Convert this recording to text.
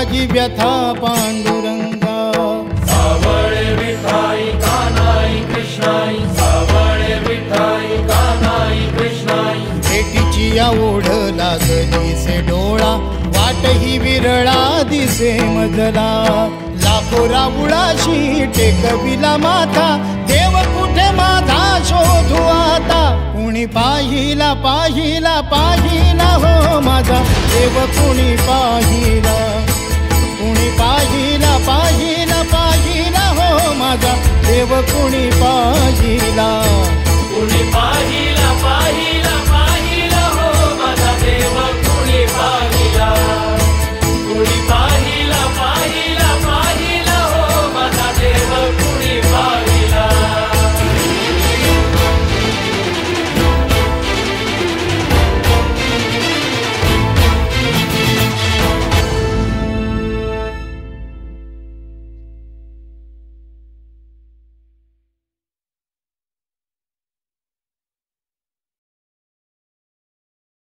लागी व्यथा पांडुरंगा। सावळे विठाई कानाई कृष्णाई, सावळे विठाई कानाई कृष्णाई। भेटीची या ओढ लागली से डोळा, वाट ही विरळा दिसे मजला। लाखो राऊळाशी टेकविला माथा, देव कुठे माझा शोधू आता। कुणी पाहिला पाहिला पाहिला हो माझा देव, कुणी पाहिला, कुणी पाहिला पाहिला पाहिला हो माझा देव, कुणी